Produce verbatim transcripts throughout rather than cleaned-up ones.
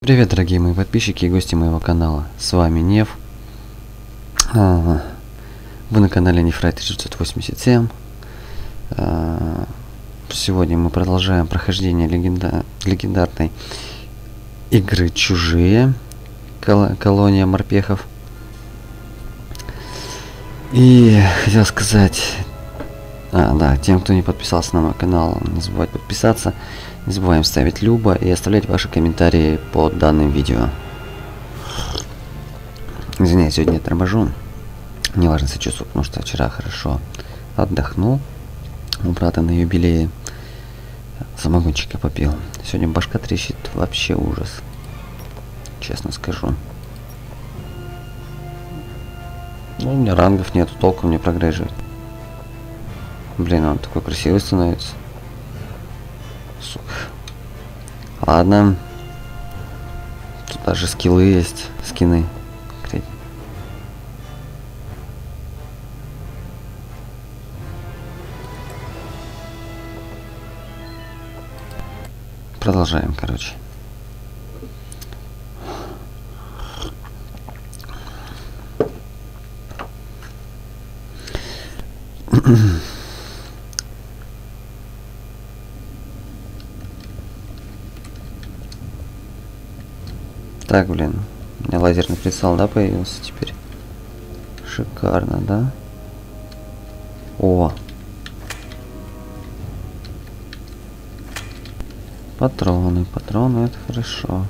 Привет, дорогие мои подписчики и гости моего канала. С вами Нев. А, вы на канале Нефрайт девятьсот восемьдесят семь. А, сегодня мы продолжаем прохождение легенда... легендарной игры Чужие. Кол... Колония морпехов. И хотел сказать... А, да, тем, кто не подписался на мой канал, не забывайте подписаться. Не забываем ставить любо и оставлять ваши комментарии под данным видео. Извиняюсь, сегодня я торможу. Неважно, сочувствую, потому что вчера хорошо отдохнул. У брата на юбилее самогончика попил. Сегодня башка трещит, вообще ужас. Честно скажу. Ну, у меня рангов нету, толку мне прогреживать. Блин, он такой красивый становится. Сука. Ладно. Тут даже скиллы есть. Скины. Продолжаем, короче. Так, блин, у меня лазерный прицел, да, появился теперь? Шикарно, да? О! Патроны, патроны, это хорошо.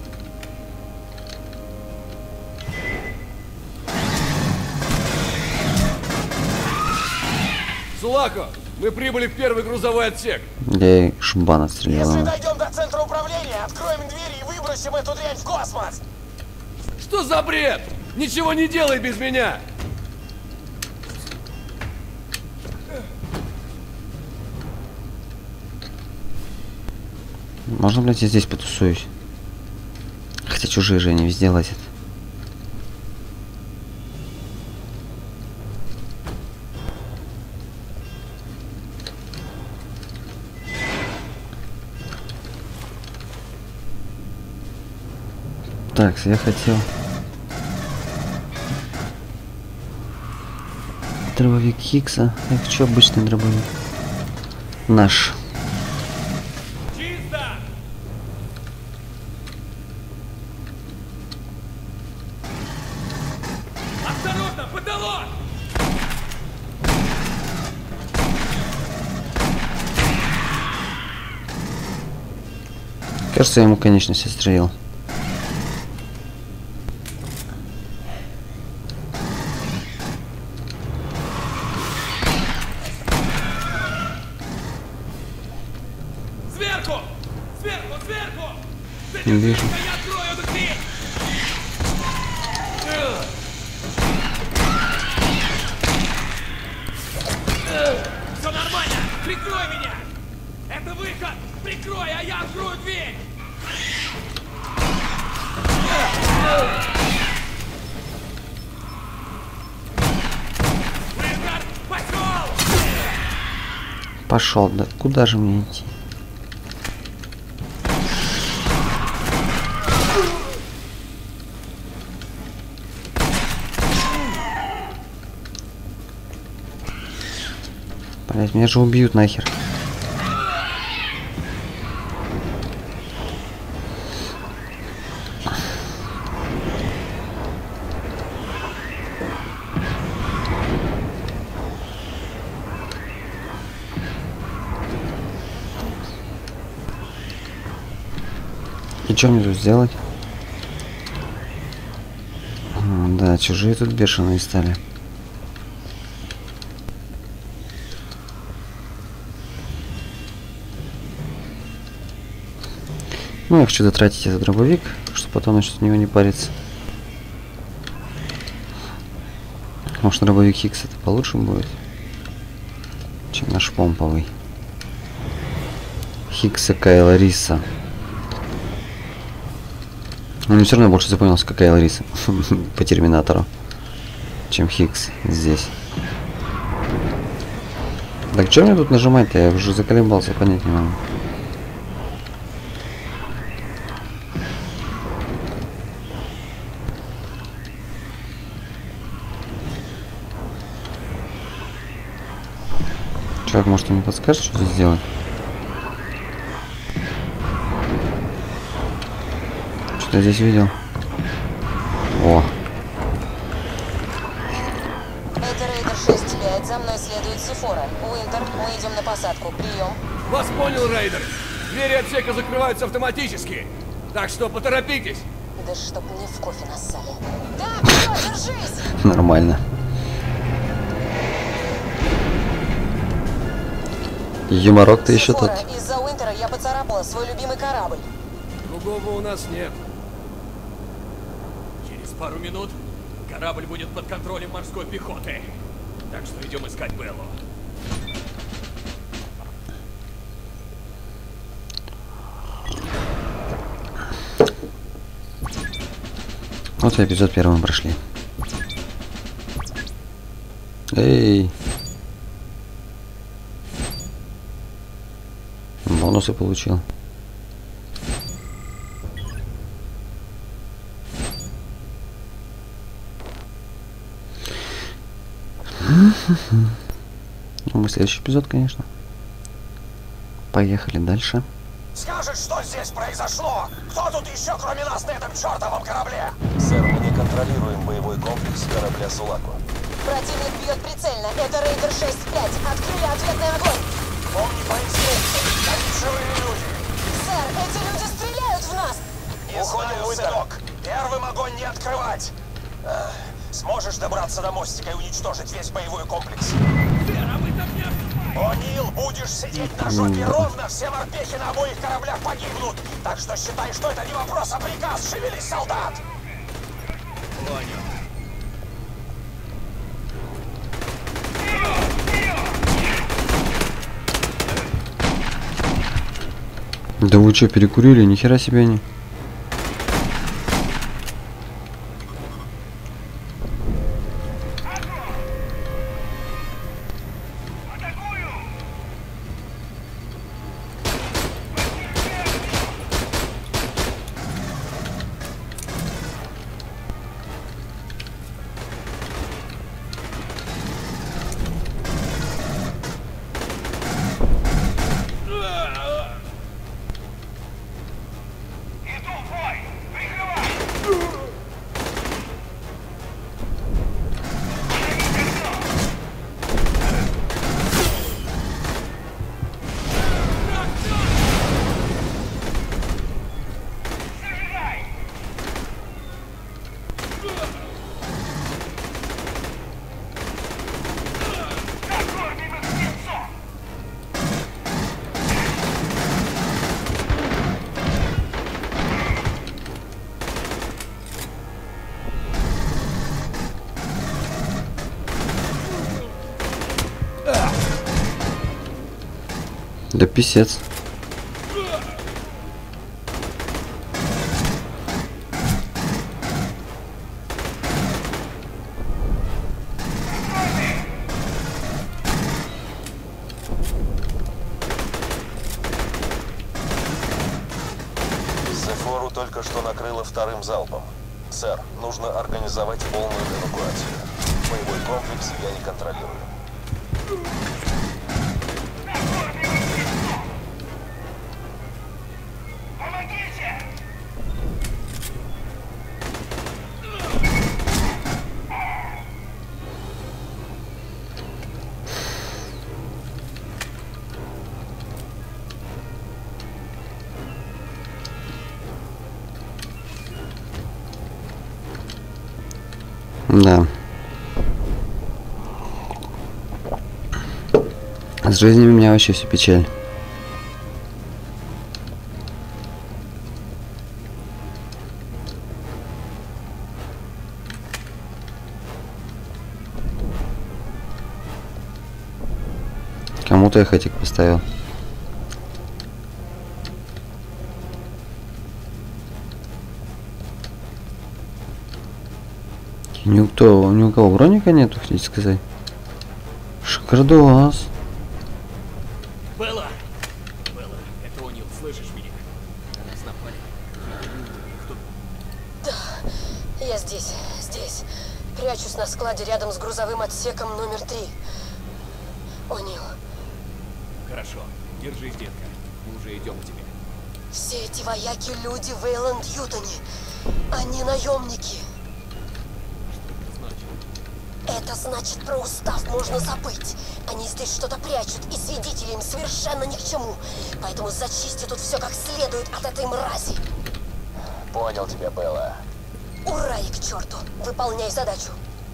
Сулако, мы прибыли в первый грузовой отсек. Я и шбан отстрелял. Если дойдем до центра управления, откроем двери и выбросим эту дрянь в космос. Что за бред? Ничего не делай без меня. Можно, блядь, я здесь потусуюсь? Хотя чужие же они везде лазят. Так, я хотел... Дробовик Хиггса. Я хочу обычный дробовик. Наш. Чисто! Осторожно, потолок! Кажется, я ему конечность отстрелил. Сверху! Сверху, сверху! С Не этим вижу. сверху я открою эту дверь! Все нормально! Прикрой меня! Это выход! Прикрой, а я открою дверь! Выход! Пошел! Пошел, да куда же мне идти? Блять, меня же убьют нахер. И что мне тут сделать? А, да, чужие тут бешеные стали. Ну, я хочу дотратить этот дробовик, чтобы потом насчет него не париться. Может, дробовик Хиггс это получше будет, чем наш помповый. Хиггса Кайла Риса. Но мне все равно больше запомнился, как Кайл Рис по Терминатору, чем Хиггс здесь. Так что мне тут нажимать-то? Я уже заколебался, понять не могу. Чувак, может, ты мне подскажешь, что здесь сделать? Что я здесь видел? О. Это Рейдер шесть пять, за мной следует Сефора. Уинтер, мы идем на посадку. Прием. Вас понял, Рейдер. Двери отсека закрываются автоматически. Так что поторопитесь. Да чтоб мне в кофе нассали. Так, все, держись! Нормально. Юморок-то еще тот. Сефора, из-за Уинтера я поцарапала свой любимый корабль. Другого у нас нет. Через пару минут корабль будет под контролем морской пехоты. Так что идем искать Беллу. Вот и эпизод первый мы прошли. Эй! Бонусы получил. Ну, мы следующий эпизод, конечно. Поехали дальше. Скажет, что здесь произошло? Кто тут еще, кроме нас, на этом чертовом корабле? Сэр, мы не контролируем боевой комплекс корабля Сулако. Противник бьет прицельно. Это Рейдер шесть пять. Открыли ответный огонь. Помни по инструкции. Они живые люди. Сэр, эти люди стреляют в нас. Не знаю, сынок. Первым огонь не открывать. Эх, сможешь добраться до мостика и уничтожить весь боевой комплекс? Вера, вы так не... О'Нил, будешь сидеть на жопе ровно, все морпехи на обоих кораблях погибнут. Так что считай, что это не вопрос, а приказ. Шевелись, солдат! Понял. Да вы что, перекурили? Ни хера себе они. Да писец. Сефору только что накрыло вторым залпом. Сэр, нужно организовать полную эвакуацию. Боевой комплекс я не контролирую. Да. С жизнью у меня вообще все печаль. Кому-то я хатик поставил. Никто, ни у кого броника нету, хотите сказать? Шикардос. Белла! Белла, это О'Нил, слышишь меня? Нас напали. Кто... Я здесь, здесь. Прячусь на складе рядом с грузовым отсеком номер три. О'Нил, Хорошо. Держись, детка. Мы уже идем к тебе. Все эти вояки — люди в Эйланд-Ютоне. Они наемники. Это значит, про устав можно забыть. Они здесь что-то прячут, и свидетели им совершенно ни к чему. Поэтому зачисти тут все как следует от этой мрази. Понял тебя, Белла. Ура и к черту! Выполняй задачу.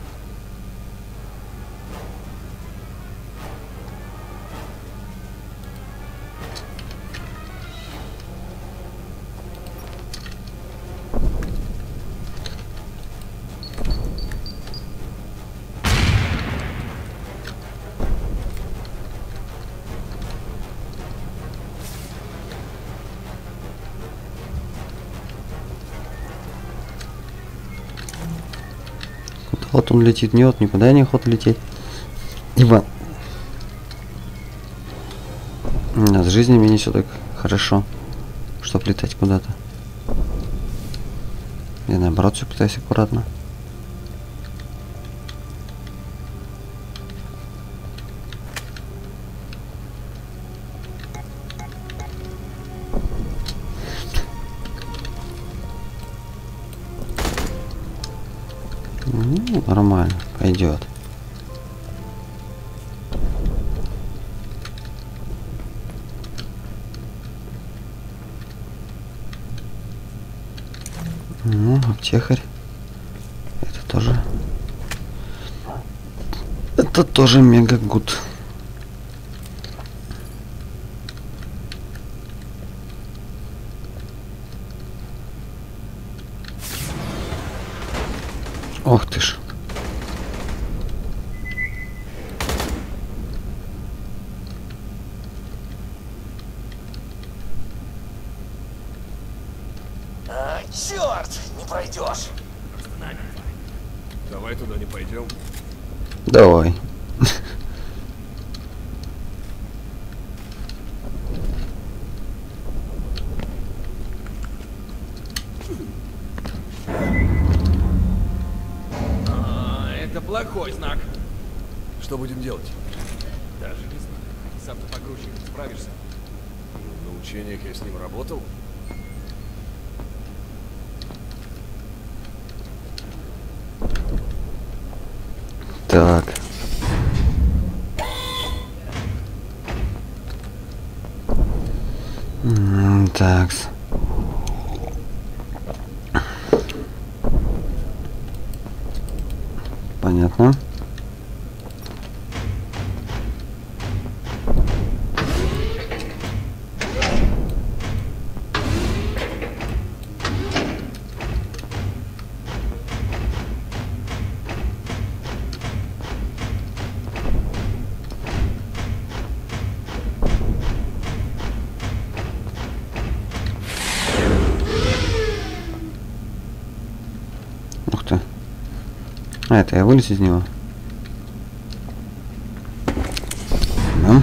Вот он летит, нет, никуда не охота лететь. Ибо с жизнями не все так хорошо, чтоб летать куда-то. Я наоборот все пытаюсь аккуратно. Ну, нормально, пойдет. Ну, аптекарь. Это тоже. Это тоже мега гуд. Ох ты ж. А, черт, не пройдешь. Давай туда не пойдем. Давай. А, это плохой знак. Что будем делать? Даже не знаю. Сам ты погрузчик справишься. На учениях я с ним работал. Так. Так. Понятно. Ух ты. А, это я вылез из него. Да.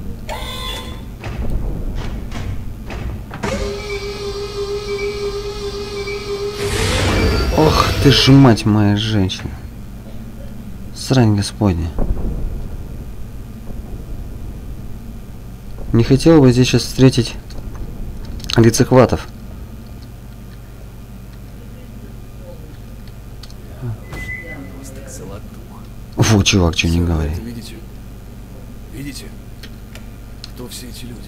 Ох ты ж, мать моя женщина. Срань господня. Не хотел бы здесь сейчас встретить лицехватов. Фу, чувак, что не говори. Это видите? Видите? Кто все эти люди?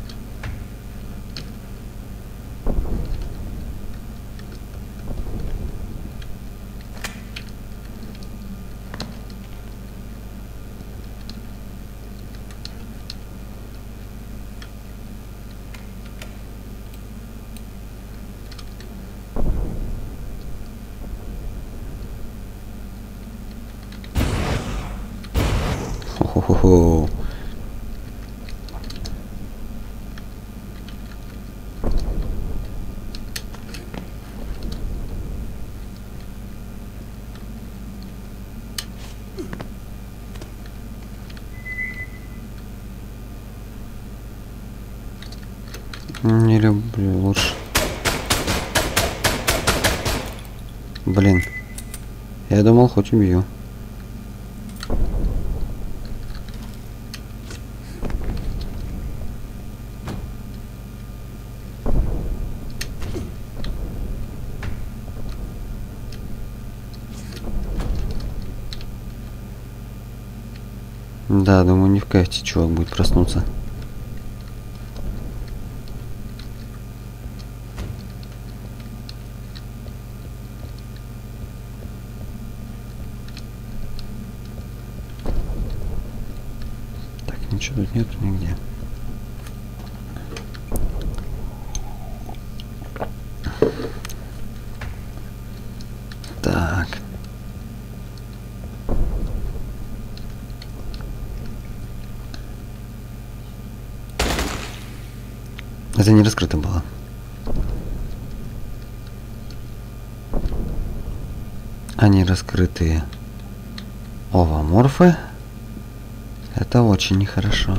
Хо-хо-хо. Не люблю лучше. Блин. Я думал, хоть убью. Да, думаю, не в кайфе чувак будет проснуться. Так, ничего тут нету нигде. Так. Это не раскрыто было. Они раскрытые овоморфы. Это очень нехорошо.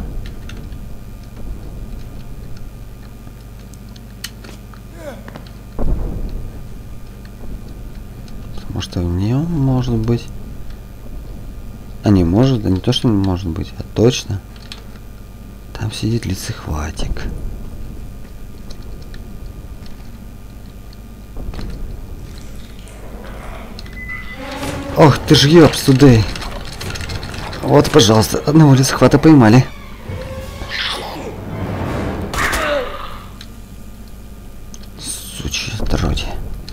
Потому что в нем может быть... А не может, а не то, что не может быть, а точно. Там сидит лицехватик. Ох ты ж ёбс тудей. Вот, пожалуйста, одного лицехвата поймали. Сучье отродье.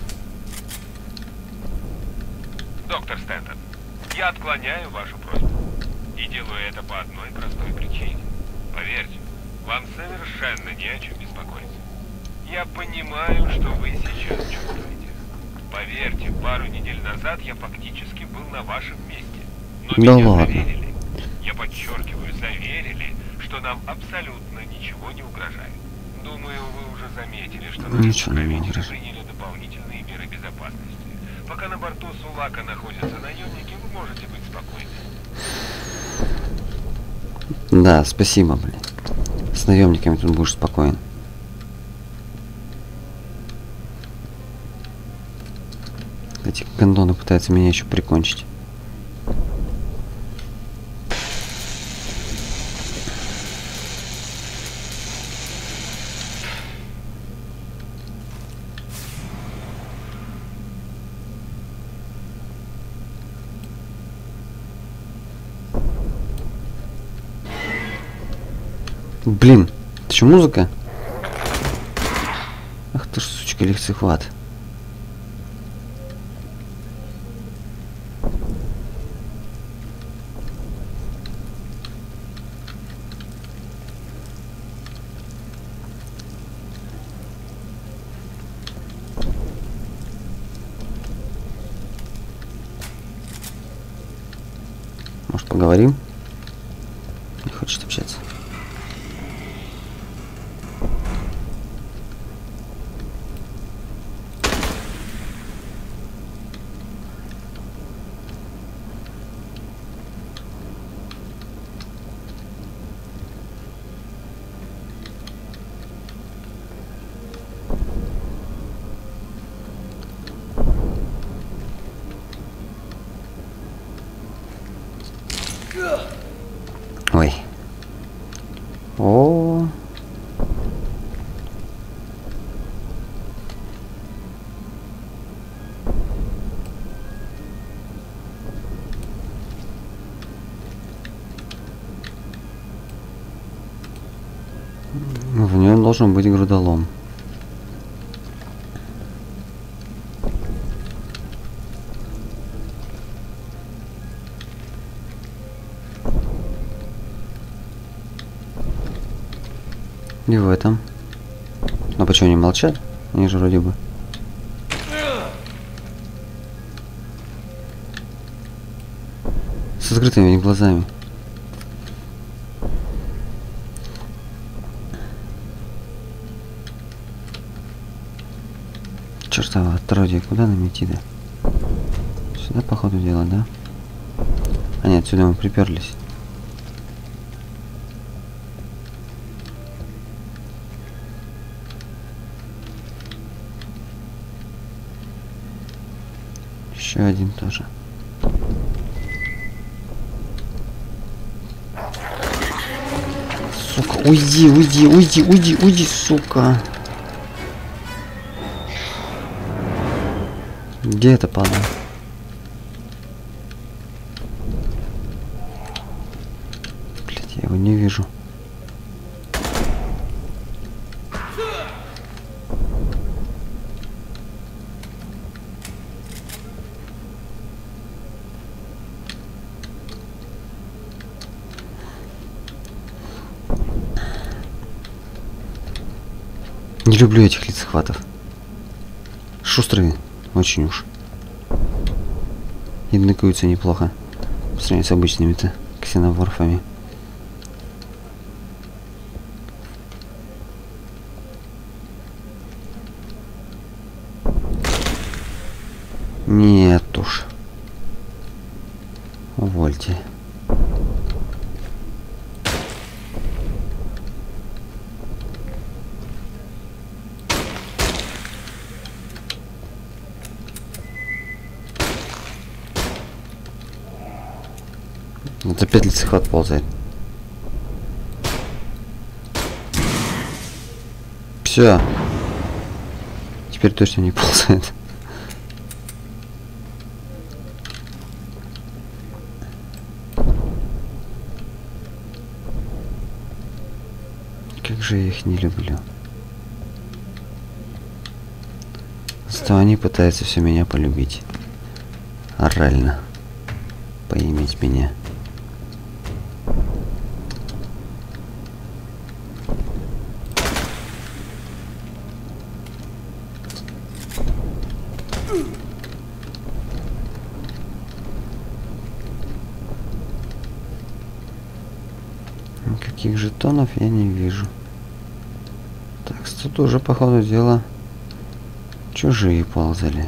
Доктор Стэнтон, я отклоняю вашу просьбу. И делаю это по одной простой причине. Поверьте, вам совершенно не о чем беспокоиться. Я понимаю, что вы сейчас чувствуете. Поверьте, пару недель назад я фактически был на вашем месте. Но да меня ладно. заверили, я подчеркиваю, заверили, что нам абсолютно ничего не угрожает. Думаю, вы уже заметили, что наши Ничего не покровители угрожает. приняли дополнительные меры безопасности. Пока на борту Сулака находятся наемники, вы можете быть спокойны. Да, спасибо, блин. С наемниками тут будешь спокоен. Эти гондоны пытаются меня еще прикончить. Блин, это что, музыка? Ах ты ж, сучка, лицехват. Может, поговорим? Не хочет общаться. Ой. О. В нем должен быть грудолом. И в этом. Но почему они молчат? Они же вроде бы. С открытыми глазами. Чертово отродье, куда нам идти-то? Сюда, походу, дело, да? А нет, сюда мы приперлись. Еще один тоже. Сука, уйди, уйди, уйди, уйди, уйди, сука. Где это падла? люблю этих лицехватов. Шустрые, очень уж. И ныкаются неплохо. По сравнению с обычными-то ксеноморфами. Нет уж. Увольте. Вот опять лицехват ползает. Все. Теперь точно не ползает. Как же я их не люблю. Зато они пытаются все меня полюбить. Орально. Поиметь меня. Никаких жетонов я не вижу. Так, тут уже по ходу дела чужие ползали.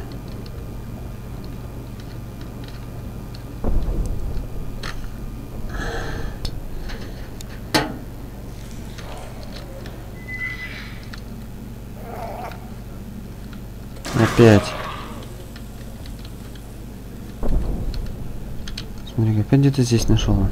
Опять. Смотри, опять где-то здесь нашел.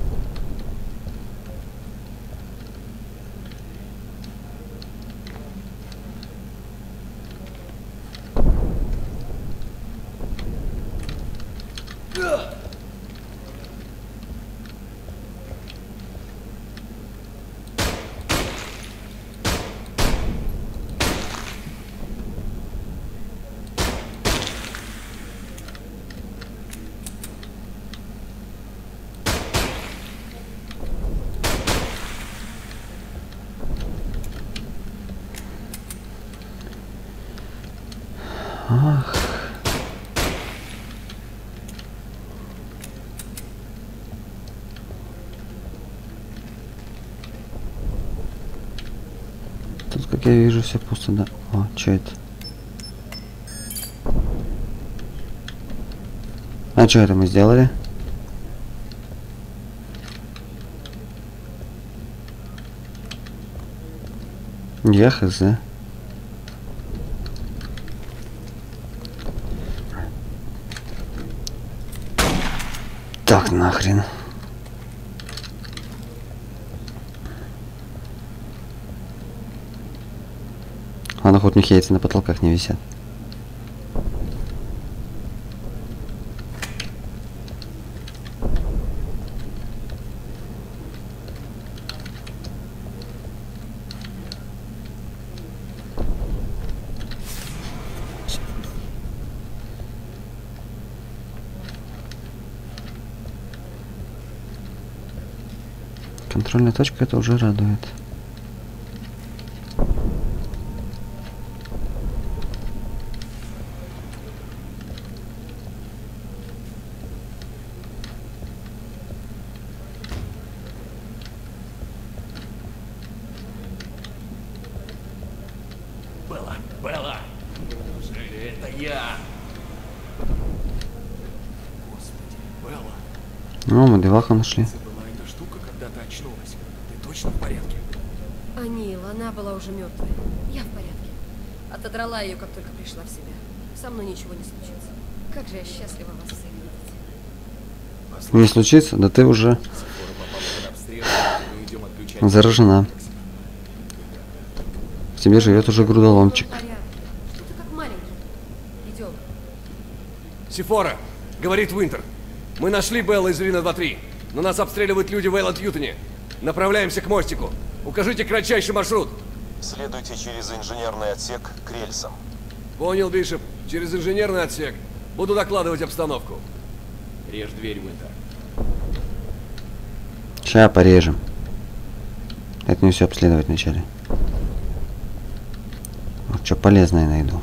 Ах. Тут, как я вижу, все пусто, да. О, что это? А что это мы сделали? Я хз. Так, нахрен. Ладно, хоть у них яйца на потолках не висят. Контрольная точка, это уже радует. Белла, Белла! Неужели это я? Господи, Белла! Ну, мы деваху нашли. Очнулась. Ты точно в порядке? Анил, она была уже мертвая. Я в порядке. Отодрала ее, как только пришла в себя. Со мной ничего не случится. Как же я счастлива вас всех видеть. Не случится? Да ты уже заражена. В тебе живет уже грудоломчик. Что ты как маленький? Идем. Сефора, говорит Уинтер. Мы нашли Белла из Рина два три. Но нас обстреливают люди в Эйланд-Ютоне. Направляемся к мостику. Укажите кратчайший маршрут. Следуйте через инженерный отсек к рельсам. Понял, Бишоп. Через инженерный отсек. Буду докладывать обстановку. Режь дверь, Уинтер. Ща порежем. Это не все обследовать вначале. Вот Может, что полезное найду.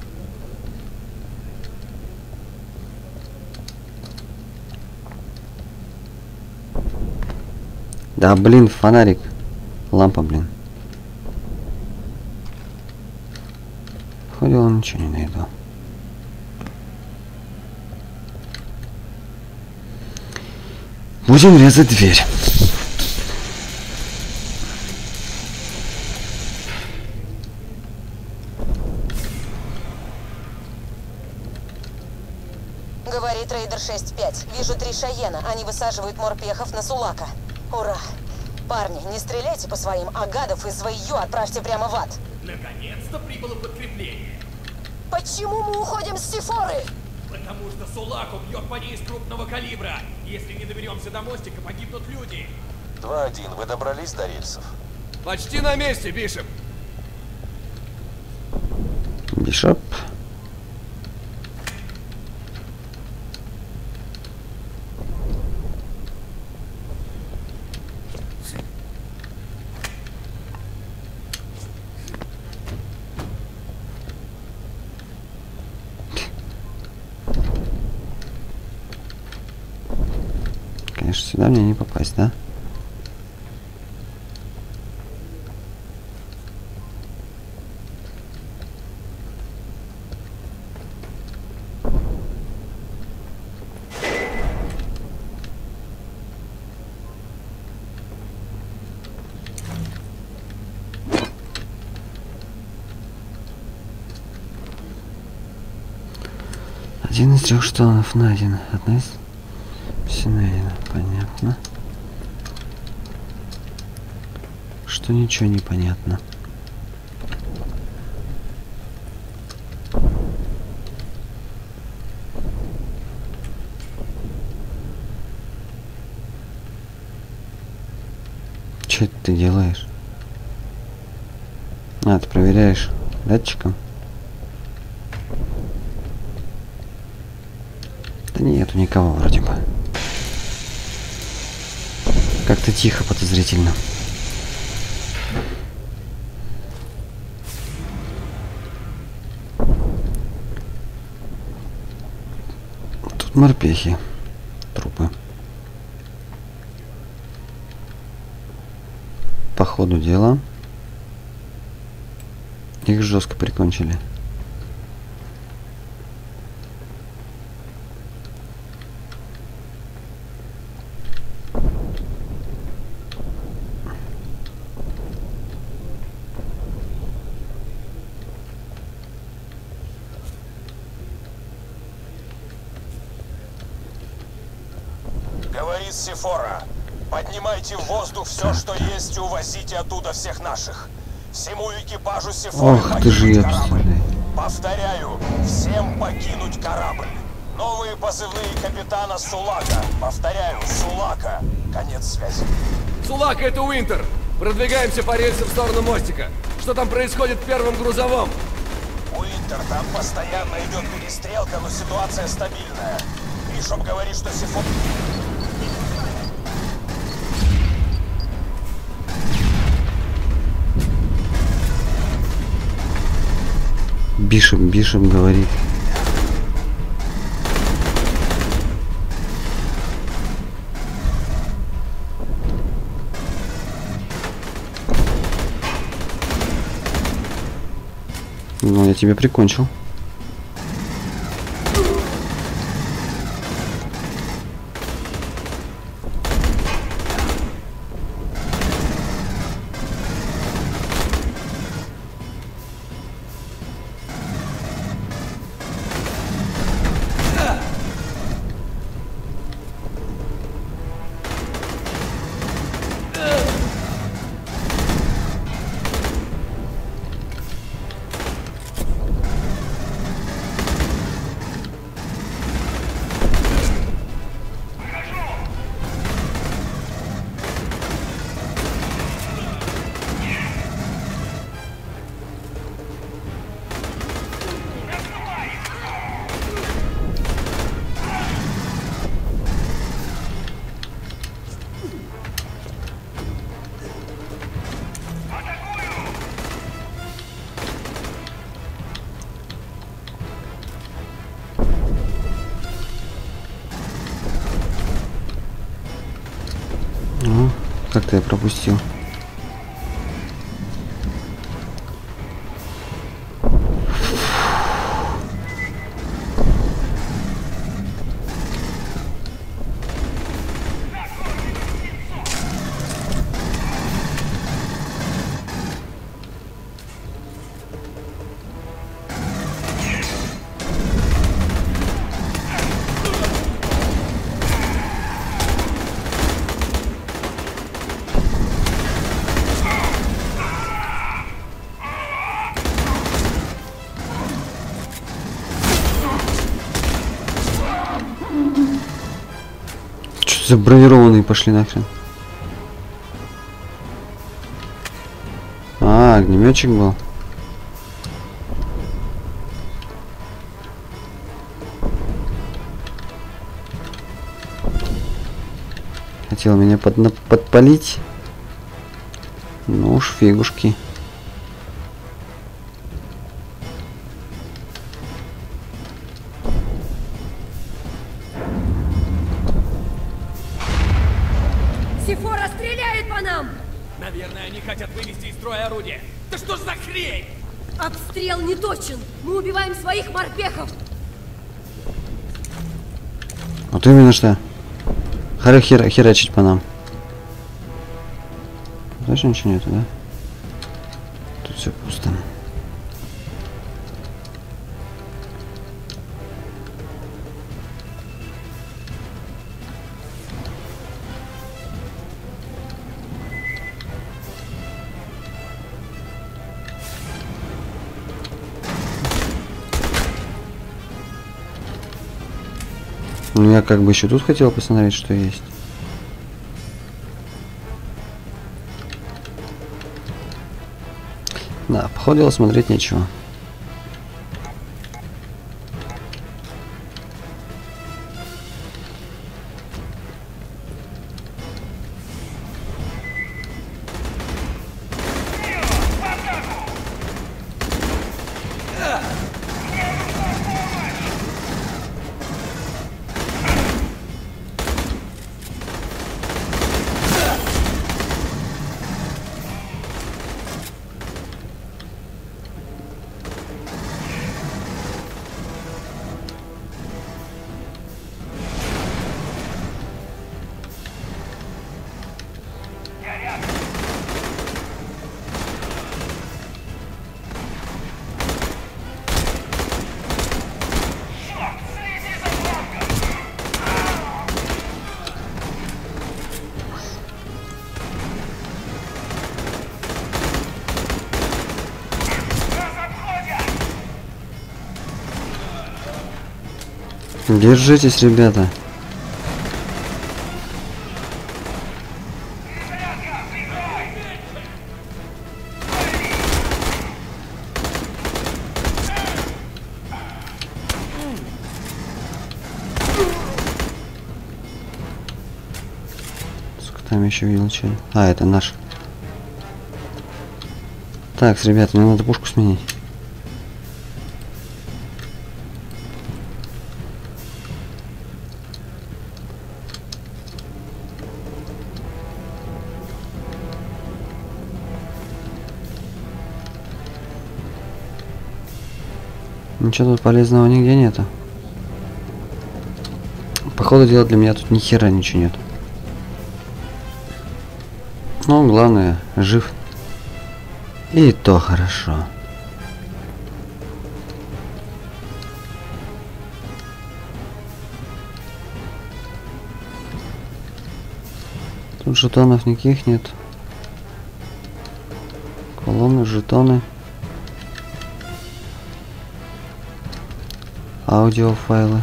Да, блин, фонарик. Лампа, блин. Ходил, ничего не найду. Будем резать дверь. Говорит Рейдер шесть пять. Вижу три Шайена. Они высаживают морпехов на Сулака. Ура! Парни, не стреляйте по своим, а гадов из Вэйю отправьте прямо в ад. Наконец-то прибыло подкрепление. Почему мы уходим с Сифоры? Потому что Сулаку бьет по ней из крупного калибра. Если не доберемся до мостика, погибнут люди. два один, вы добрались до рельсов? Почти на месте, Бишоп. Бишоп. Конечно, сюда мне не попасть, да? Один из трех штанов найден. Одна из... Все найдено. Понятно. Что ничего не понятно. Что это ты делаешь? А, ты проверяешь датчиком? Да нету никого вроде бы. Как-то тихо, подозрительно. Тут морпехи. Трупы. По ходу дела. Их жестко прикончили. Говорит Сифора. Поднимайте в воздух все, что есть, и увозите оттуда всех наших. Всему экипажу Сифоры Ох, ты же покинуть я корабль. представляю. Повторяю, всем покинуть корабль. Новые позывные капитана Сулака. Повторяю, Сулака. Конец связи. Сулака, это Уинтер. Продвигаемся по рельсам в сторону мостика. Что там происходит в первом грузовом? Уинтер, там постоянно идет перестрелка, но ситуация стабильная. Бишоп говорит, что Сифора... Бишоп, Бишоп говорит. Ну, я тебя прикончил. как-то я пропустил. За бронированные пошли нахрен. А, огнеметчик был. Хотел меня под, подпалить. Ну уж фигушки. Сифора стреляет по нам! Наверное, они хотят вывести из строя орудие. Да что ж за хрень? Обстрел не точен. Мы убиваем своих морпехов. Вот именно что. Харе хер херачить по нам. Дальше ничего нету, да? Тут все пусто. Ну, я как бы еще тут хотел посмотреть, что есть. Да, походу смотреть нечего. Держитесь, ребята. Сколько там еще видел че? А, это наш. Так, ребята, мне надо пушку сменить. Ничего тут полезного нигде нету. Походу дела для меня тут ни хера ничего нет. Ну, главное, жив. И то хорошо. Тут жетонов никаких нет. Колонны, жетоны. Аудиофайлы.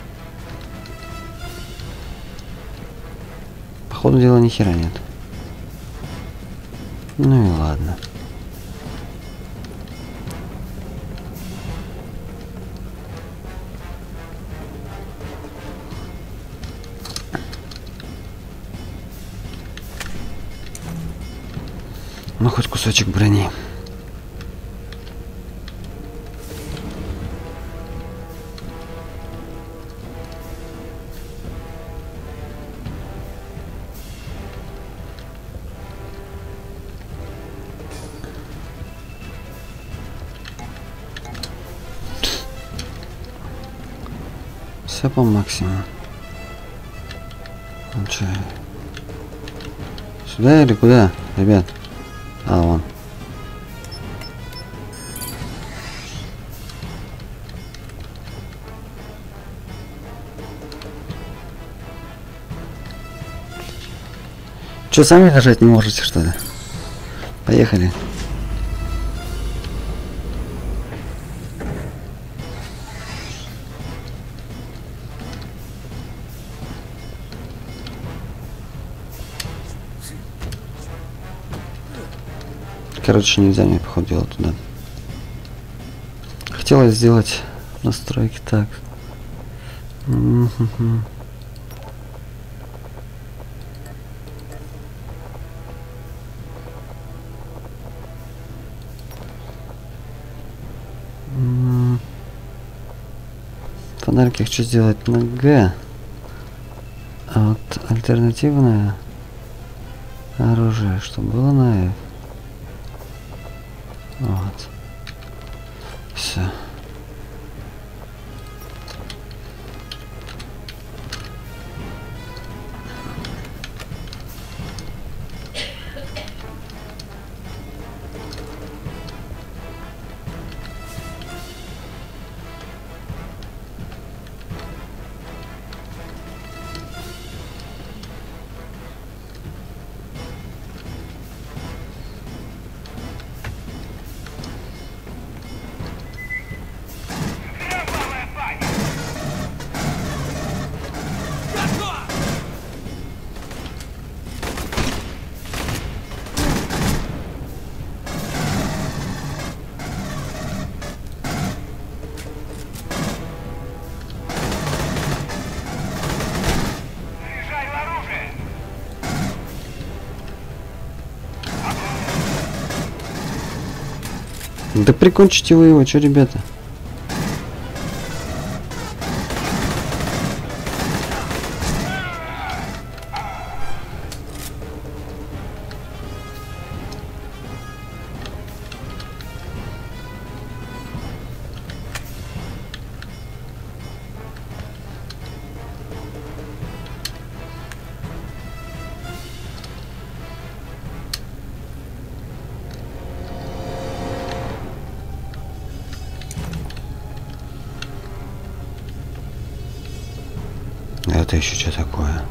Походу дела ни хера нет. Ну и ладно. Ну хоть кусочек брони. Все по максимуму. Ну, че? Сюда или куда, ребят? А, вон. Че, сами нажать не можете, что ли? Поехали. Короче, нельзя мне, походу, делать туда. Хотелось сделать настройки так. Mm-hmm. Mm. Фонарики хочу сделать на Г. А вот альтернативное оружие, что было на F. Вот. Все. Да прикончите вы его, что, ребята? Это еще что такое?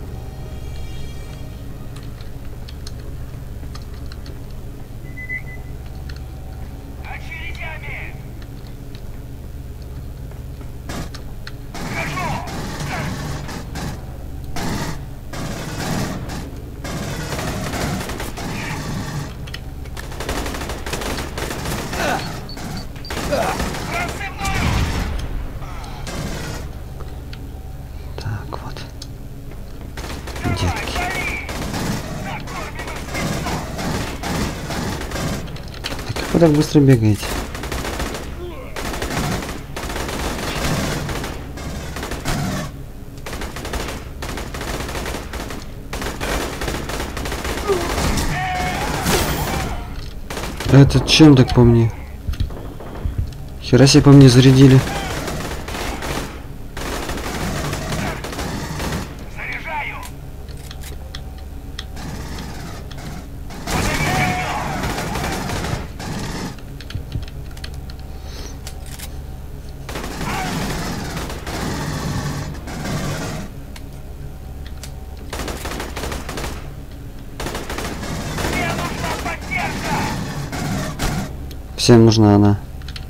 Вы так быстро бегаете? Это чем так по мне? Хера себе по мне зарядили. Всем нужна она.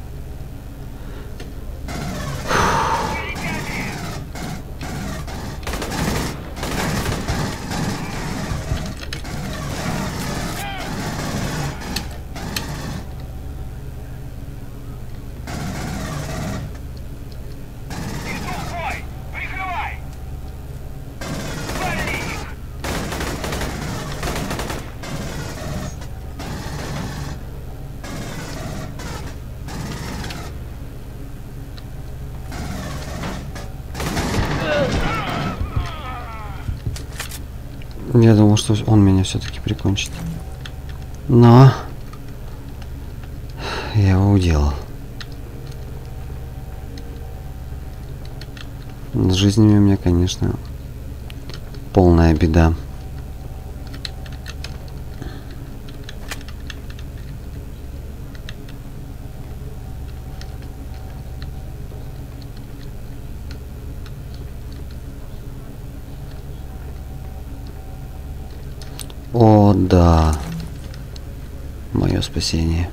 Я думал, что он меня все-таки прикончит. Но я его уделал. С жизнями у меня, конечно, полная беда. О, да. Мое спасение.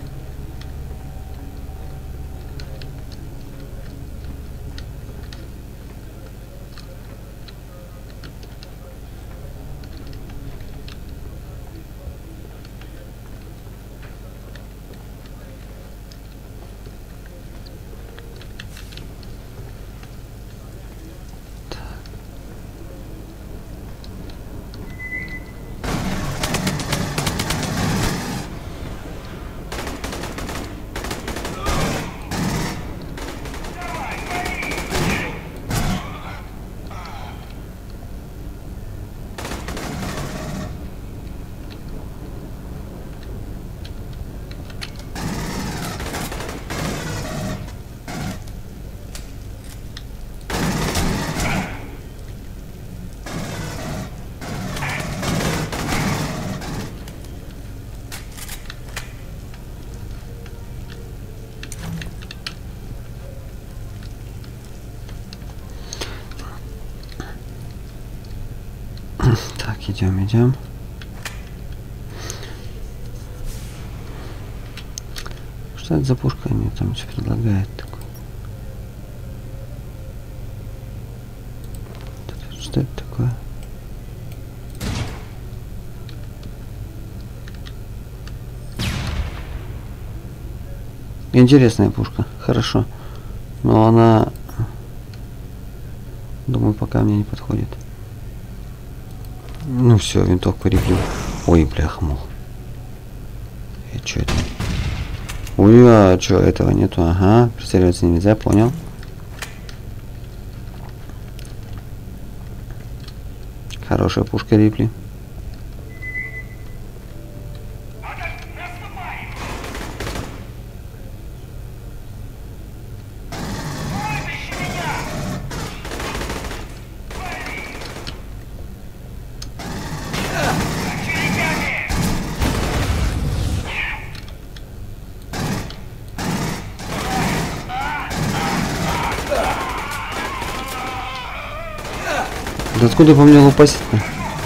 Так, идем, идем. Что это за пушка? Мне там что предлагает такое. Что это такое? Интересная пушка, хорошо. Но она, думаю, пока мне не подходит. Ну все, винтовку реплю. Ой, бляха, мол. И что это? Ой, а что, этого нету? Ага, прицеливаться нельзя, понял. Хорошая пушка Рипли. Да откуда по мне лупасить-то?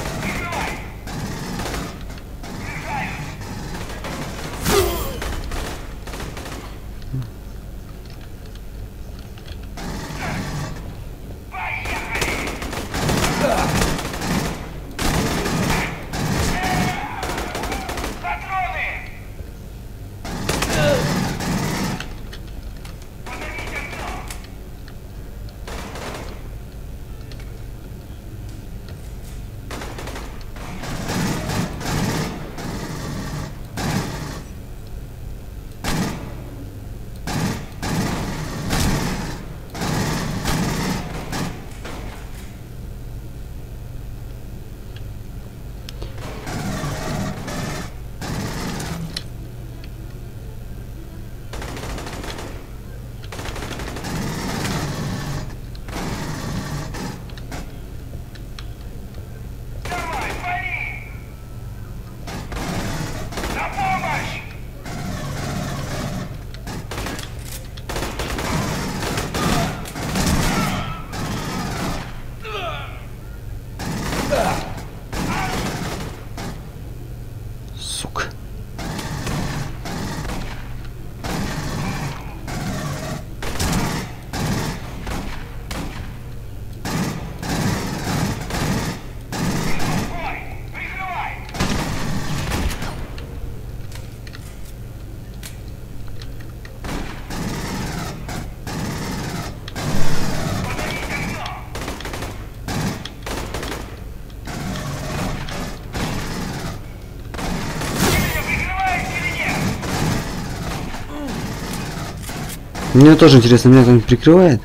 Сука. Мне тоже интересно, меня кто-нибудь прикрывает?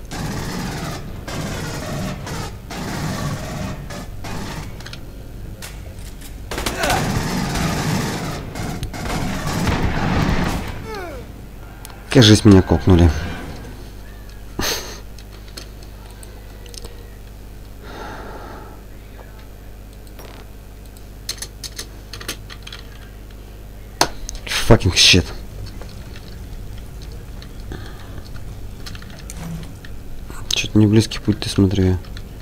Кажись, меня кокнули. Fucking shit. Что-то не близкий путь, ты смотри.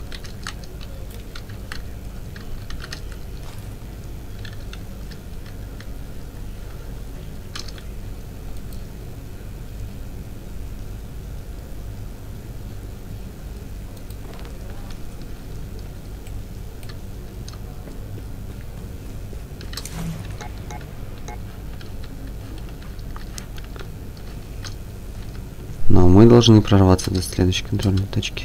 Но мы должны прорваться до следующей контрольной точки.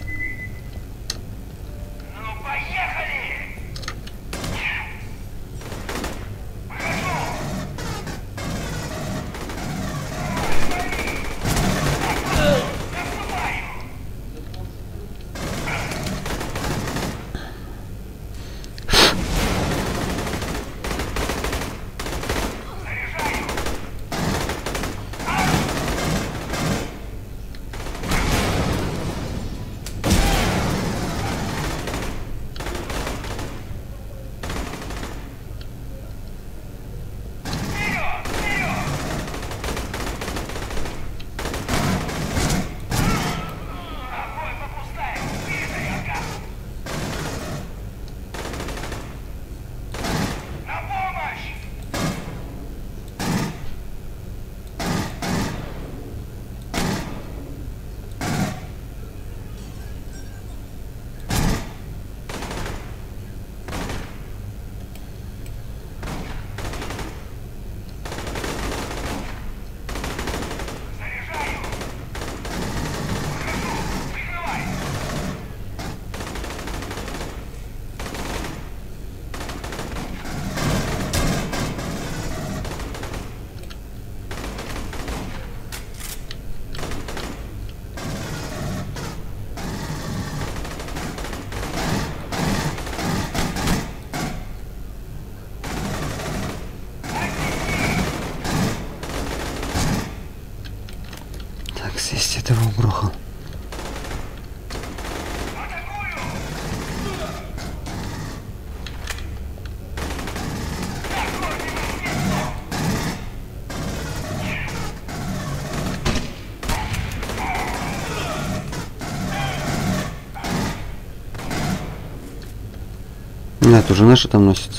Здесь этого угрохал. Нет, уже наши там носятся.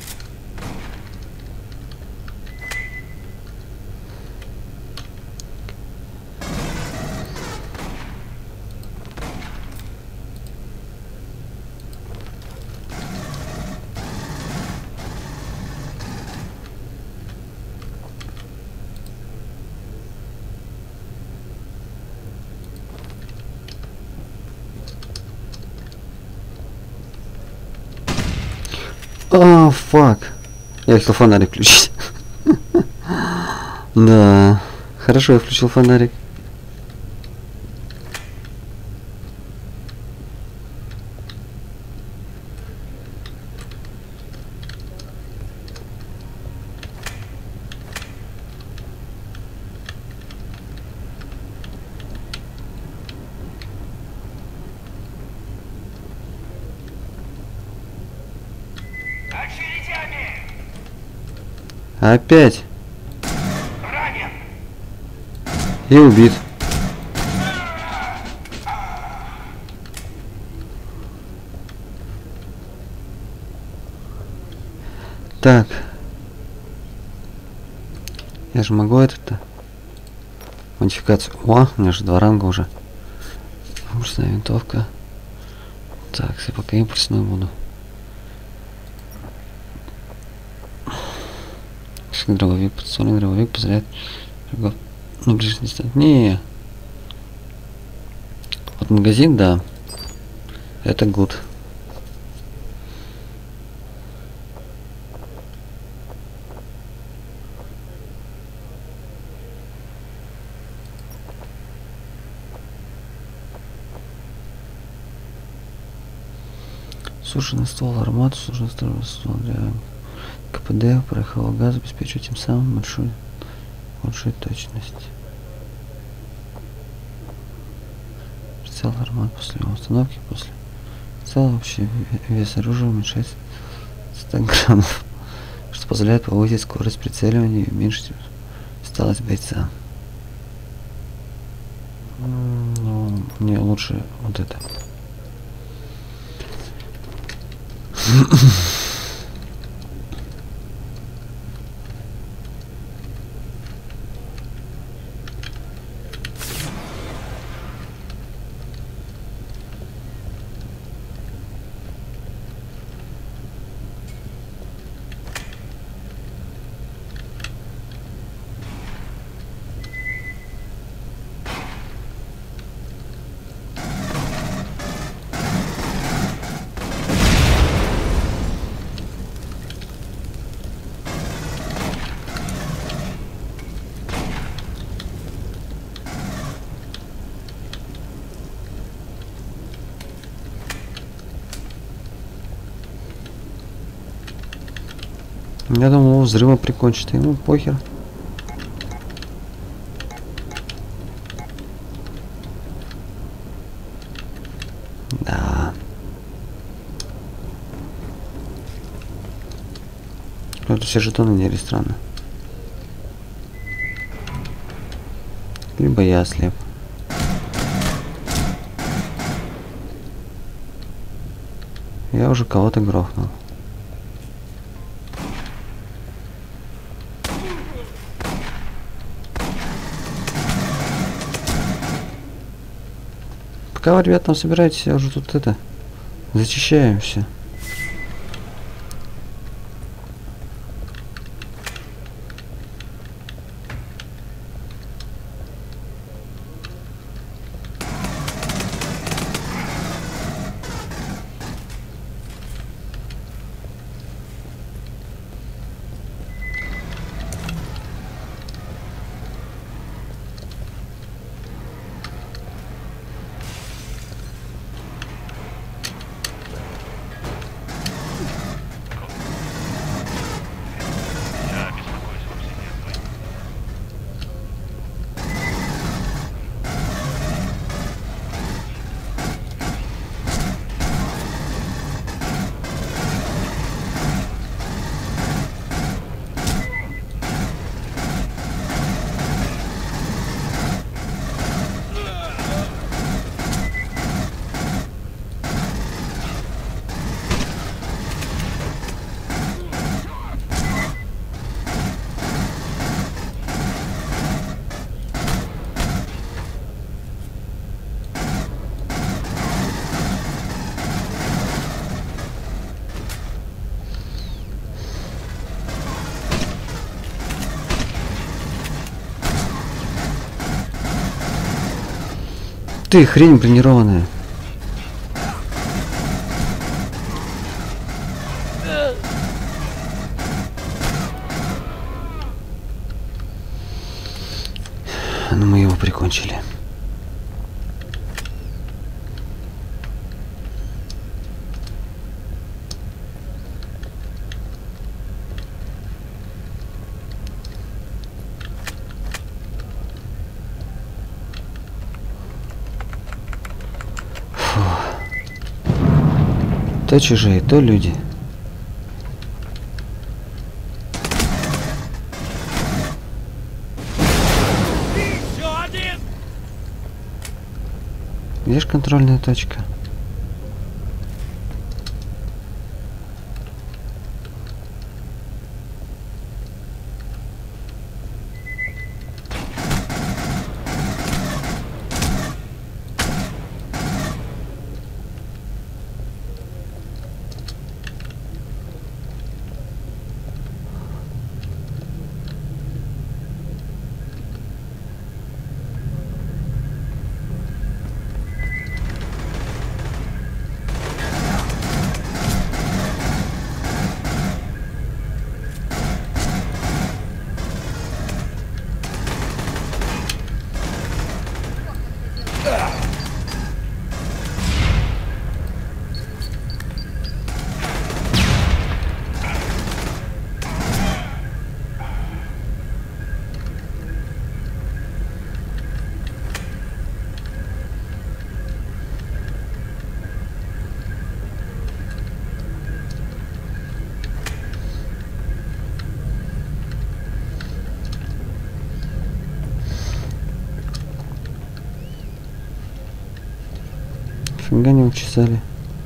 О, фак. Я хотел фонарик включить. Да. Хорошо, я включил фонарик. Опять. Ранен. И убит. Так. Я же могу это-то. Модификацию. О, у меня же два ранга уже. Импульсная винтовка. Так, я пока импульсную буду. Дробовик, подствольный дробовик позволяет врагов на ближней дистанции. Не. Вот магазин, да. Это гуд. Суженный ствол армат, суженный ствол для КПД, порохового газа обеспечивает тем самым большую, большую точность. Прицел армат после установки, после прицела общий вес оружия уменьшается ста граммов, что позволяет повысить скорость прицеливания и уменьшить осталось бойца. Ну, мне лучше вот это. Я думал, его взрыва прикончит, ему похер. Да. Это все жетоны не странно. Либо я ослеп. Я уже кого-то грохнул. Пока вы, ребят, там собираетесь, я уже тут это зачищаем все. Ты хрень бронированная. Ну, мы его прикончили. То чужие, то люди. Еще один! Где же контрольная точка? Нифига не учесали.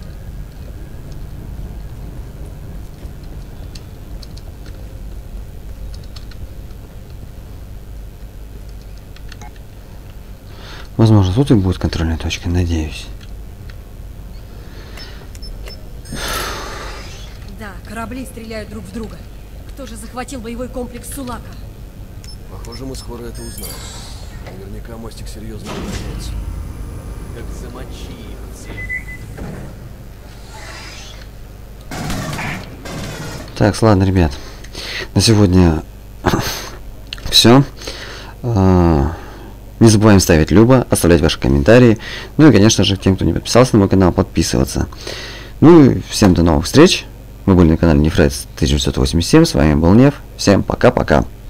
Возможно, тут и будет контрольная точка, надеюсь. Да, корабли стреляют друг в друга. Кто же захватил боевой комплекс Сулака? Похоже, мы скоро это узнаем. Наверняка мостик серьезно угрожается. Как замочи их всех. Так, ладно, ребят. На сегодня все. Не забываем ставить любо, оставлять ваши комментарии. Ну и, конечно же, тем, кто не подписался на мой канал, подписываться. Ну и всем до новых встреч. Мы были на канале Нефред тысяча девятьсот восемьдесят семь. С вами был Неф. Всем пока-пока.